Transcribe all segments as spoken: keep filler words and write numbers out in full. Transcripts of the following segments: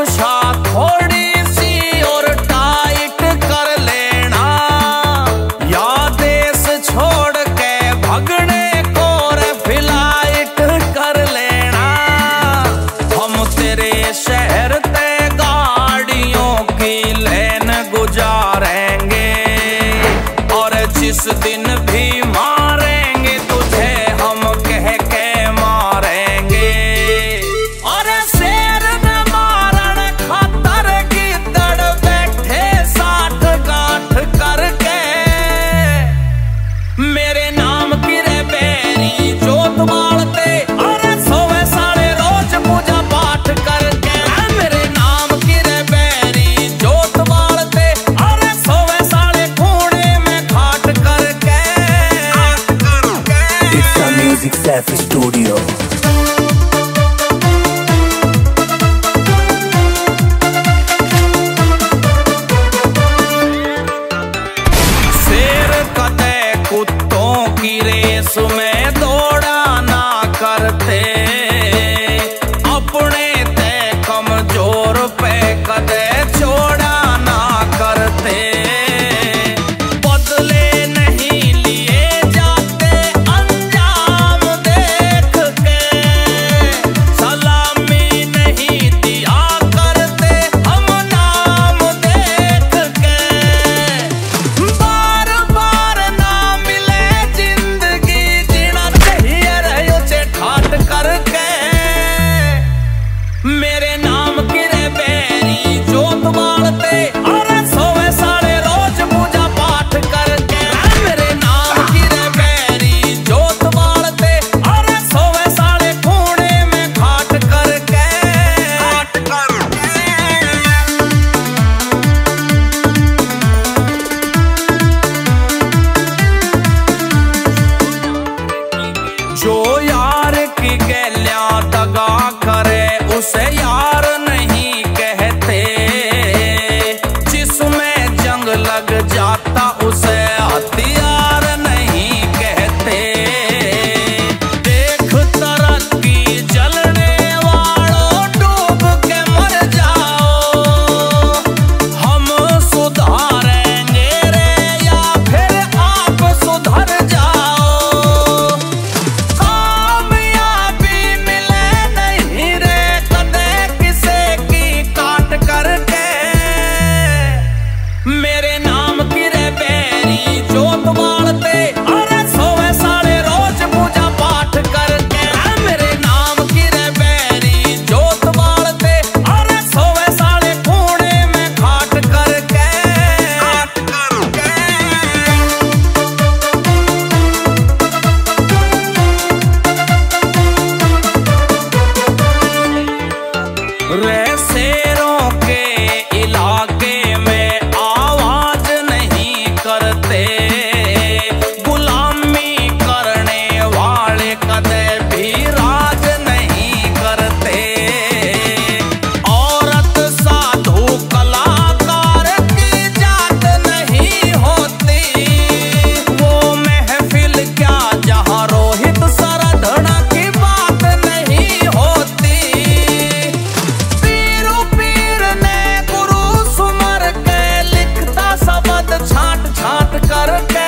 नक्शा थोड़ी सी और टाइट कर लेना, या देश छोड़ के भगने को रे फ्लाइट कर लेना। हम तेरे शहर ते गाड़ियों की लेन गुजारेंगे, और जिस दिन भी मारेंगे तुझे हम कह के मारेंगे। और शेर न मारण खातर गिद्दड़ बैठे साठ गांठ करके, मेरे नाम की रे बैरी जोत बालते, और सोवे साले रोज पूजा पाठ करके। मेरे नाम की रे बैरी जोत बालते, और सोवे साले खूणे में खाट करके। It's a Music Safi Studio. शेर कदे कुत्तों की रेस में दौड़ा ना करते, अपने ते कमजोर पे कदे छोड़ा ना करते। बदले नहीं लिए जाते अंजाम देख के, सलामी नहीं दिया करते हम नाम देख के। बार बार ना मिले जिंदगी जीना चाहिए रहो से ठाट करके, मेरे नाम की रे बैरी जोत बालते, और सोवे साले रोज पूजा पाठ करके। मेरे नाम की रे बैरी जोत बालते, और सोवे साले खूणे में खाट करके। जो यार की गैलियां दगा करे उसे यार नहीं कहते, जिसमें जंग लग जाता उसे हथियार नहीं कहते। देख तरक्की जलने वालों डूब के मर जाओ, हम सुधारेंगे रे या फिर आप सुधर जाओ। कामयाबी मिले नहीं रे कदे किसे की काट करके, मेरे नाम की रे बैरी जोत बालते, और सोवे साले रोज पूजा पाठ करके। मेरे नाम की रे बैरी जोत बालते, और सोवे साले खूणे में खाट करके। रे शेरों के इलाके में आवाज नहीं करते, गुलामी करने वाले कदे भी राज नहीं करते। औरत साधु कलाकार की जात नहीं होती, वो महफिल क्या जहाँ रोहित सरधना की बात नहीं होती। पीरू पीर ने गुरु सुमर के लिखता शब्द छाट छाट करके,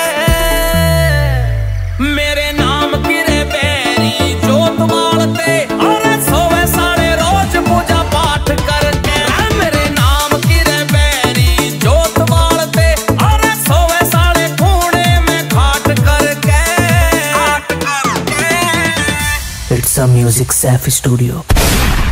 मेरे नाम की रे बैरी जोत बालते, और सोवे साले रोज पूजा पाठ करके। मेरे नाम की रे बैरी जोत बालते, और सोवे साले खूणे में खाट करके। It's a Music Safi Studio.